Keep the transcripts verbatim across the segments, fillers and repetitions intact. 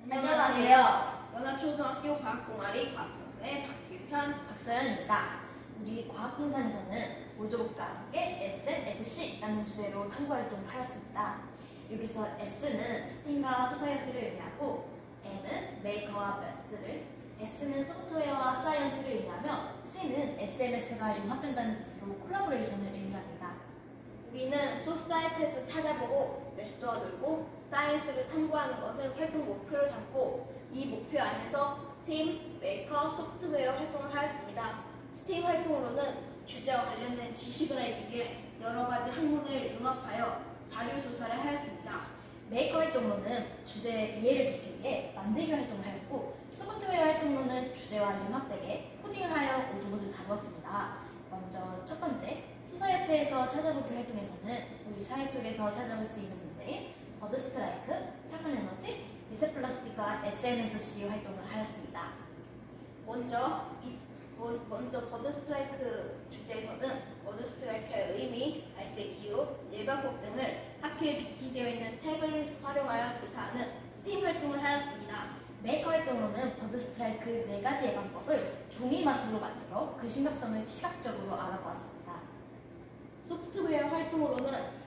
안녕하세요. 연합초등학교 과학동아리 과학청소년의 박규현, 박서연입니다. 우리 과학분산에서는 오조국과 함께 에스엔, 에스씨라는 주제로 탐구활동을 하였습니다. 여기서 S는 스팀과 소사이어티를 의미하고 N은 메이커와 베스트를, S는 소프트웨어와 사이언스를 의미하며 C는 에스엠에스가 융합된다는 뜻으로 콜라보레이션을 의미합니다. 우리는 소사이어티에서 찾아보고 매스와 놀고 사이언스를 탐구하는 것을 활동 목표로 삼고 이 목표 안에서 스팀, 메이커, 소프트웨어 활동을 하였습니다. 스팀 활동으로는 주제와 관련된 지식을 알기 위해 여러 가지 학문을 융합하여 자료 조사를 하였습니다. 메이커 활동으로는 주제의 이해를 돕기 위해 만들기 활동을 하였고 소프트웨어 활동으로는 주제와 융합되게 코딩을 하여 오조봇을 다루었습니다. 먼저 첫 번째, 소사이어티에서 찾아보기 활동에서는 우리 사회 속에서 찾아볼 수 있는 문제인 버드 스트라이크, 착한 에너지, 미세 플라스틱과 에스엔에스씨 활동을 하였습니다. 먼저 이, 먼저 버드 스트라이크 주제에서는 버드 스트라이크의 의미, 발생 이유, 예방법 등을 학교에 비치되어 있는 탭을 활용하여 조사하는 스팀 활동을 하였습니다. 메이커 활동으로는 버드 스트라이크 네 가지 예방법을 종이 마술로 만들어 그 심각성을 시각적으로 알아보았습니다. 소프트웨어 활동으로는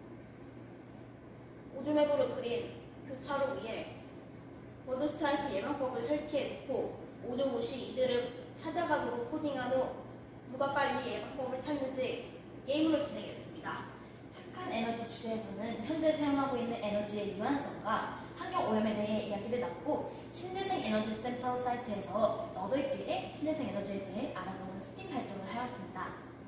오조맵으로 그린 교차로 위에 버드 스트라이크 예방법을 설치해놓고 오조봇이 이들을 찾아가도록 코딩한 후 누가 빨리 예방법을 찾는지 게임으로 진행했습니다. 착한 에너지 주제에서는 현재 사용하고 있는 에너지의 유한성과 환경 오염에 대해 이야기를 나누고 신재생 에너지 센터 사이트에서 너희들끼리 신재생 에너지에 대해 알아보는 스팀 활동을 하였습니다.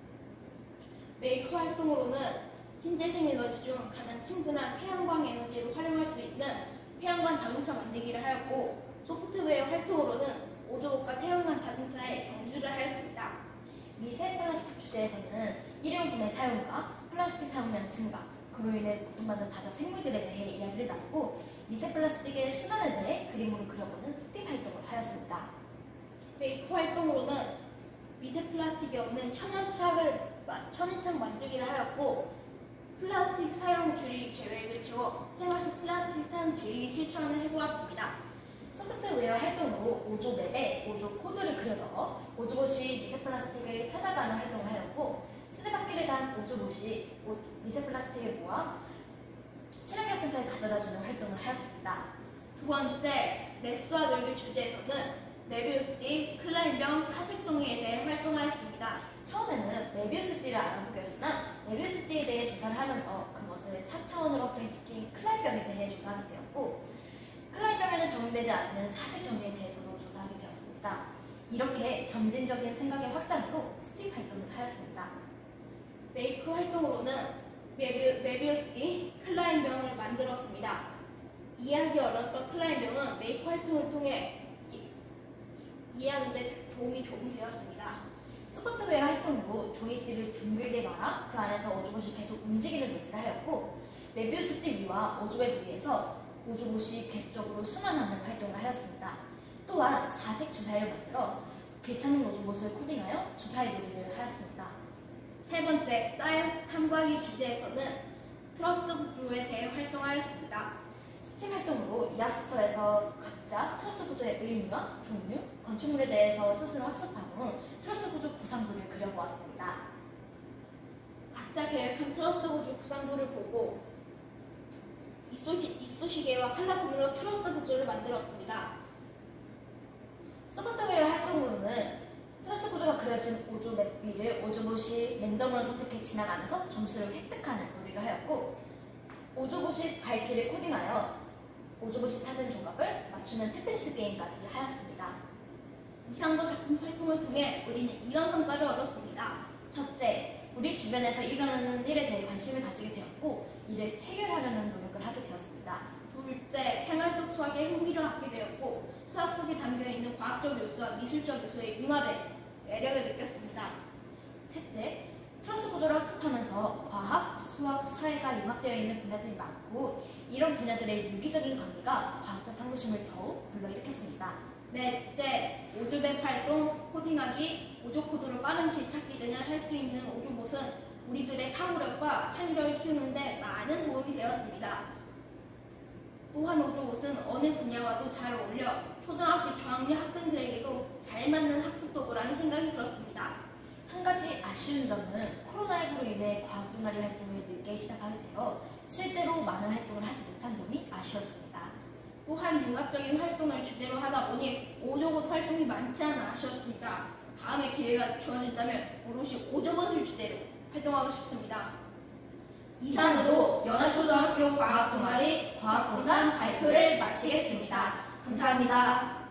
메이커 활동으로는 신재생 에너지 중 가장 친근한 태양광 에너지를 활용할 수 있는 태양광 자동차 만들기를 하였고 소프트웨어 활동으로는 오조봇과 태양광 자동차의 경주를 하였습니다. 미세 플라스틱 주제에서는 일회용품의 사용과 플라스틱 사용량 증가, 그로 인해 고통받는 바다 생물들에 대해 이야기를 나누고 미세 플라스틱의 순환에 대해 그림으로 그려보는 스팀 활동을 하였습니다. 메이커 활동으로는 미세 플라스틱이 없는 천연착을 천연착 만들기를 하였고 플라스틱 사용 줄이기 계획을 세워 생활 속 플라스틱 사용 줄이기 실천을 해보았습니다. 소프트웨어 활동으로 오조맵에 오조 코드를 그려 넣어 오조봇이 미세 플라스틱을 찾아가는 활동을 하였고 쓰레받기를 단 오조봇이 미세 플라스틱을 모아 친환경 센터에 가져다주는 활동을 하였습니다. 두 번째, 매스와 놀기 주제에서는 메비우스띠, 클라인병, 사색종이에 대해 활동하였습니다. 처음에는 메비우스띠를 알아보기였으나 메비우스띠에 대해 조사를 하면서 그것을 사 차원으로 확장시킨 클라인병에 대해 조사하게 되었고 클라인병에는 적용되지 않는 사색 정리에 대해서도 조사하게 되었습니다. 이렇게 점진적인 생각의 확장으로 스팀 활동을 하였습니다. 메이커 활동으로는 메비, 메비우스띠, 클라인병을 만들었습니다. 이해하기 어려웠던 클라인병은 메이커 활동을 통해 이, 이해하는 데 도움이 조금 되었습니다. 소프트웨어 활동으로 종이띠를 둥글게 말아 그 안에서 오조봇이 계속 움직이는 놀이를 하였고 메비우스띠 위와 오조의 위에서 오조봇이 계속적으로 순환하는 활동을 하였습니다. 또한 사색 주사위를 만들어 괜찮은 오조봇을 코딩하여 주사위 놀이를 하였습니다. 세 번째, 사이언스 탐구하기 주제에서는 트러스 구조에 대해 활동하였습니다. 스팀 활동으로 이학스터에서 각자 트러스 구조의 의미와 종류, 건축물에 대해서 스스로 학습한 후 트러스 구조 구상도를 그려보았습니다. 각자 계획한 트러스 구조 구상도를 보고 이쑤시, 이쑤시개와 칼라폰으로 트러스 구조를 만들었습니다. 소프트웨어 활동으로는 트러스 구조가 그려진 오조 맵 위를 오조봇이 랜덤으로 선택해 지나가면서 점수를 획득하는 놀이를 하였고 오조봇이 발키를 코딩하여 오조봇이 찾은 조각을 맞추는 테트리스 게임까지 하였습니다. 이상과 같은 활동을 통해 우리는 이런 성과를 얻었습니다. 첫째, 우리 주변에서 일어나는 일에 대해 관심을 가지게 되었고 이를 해결하려는 노력을 하게 되었습니다. 둘째, 생활 속 수학에 흥미를 갖게 되었고 수학 속에 담겨있는 과학적 요소와 미술적 요소의 융합에 매력을 느꼈습니다. 셋째, 트러스 구조를 학습하면서 과학, 수학, 사회가 융합되어 있는 분야들이 많고 이런 분야들의 유기적인 관계가 과학적 탐구심을 더욱 불러일으켰습니다. 넷째, 오조맵 활동, 코딩하기, 오조 코드로 빠른 길찾기 등을 할 수 있는 오조봇은 우리들의 사고력과 창의력을 키우는 데 많은 도움이 되었습니다. 또한 오조봇은 어느 분야와도 잘 어울려 초등학교 저학년 학생들에게도 잘 맞는 학습 도구라는 생각이 들었습니다. 한 가지 아쉬운 점은 코로나십구로 인해 과학 동아리 활동을 늦게 시작하게 되어 실제로 많은 활동을 하지 못한 점이 아쉬웠습니다. 또한 융합적인 활동을 주제로 하다 보니 오조봇 활동이 많지 않아 아쉬웠습니다. 다음에 기회가 주어진다면 오롯이 오조봇을 주제로 활동하고 싶습니다. 이상으로 연화초등학교 과학동아리 과학공산 발표를 마치겠습니다. 감사합니다.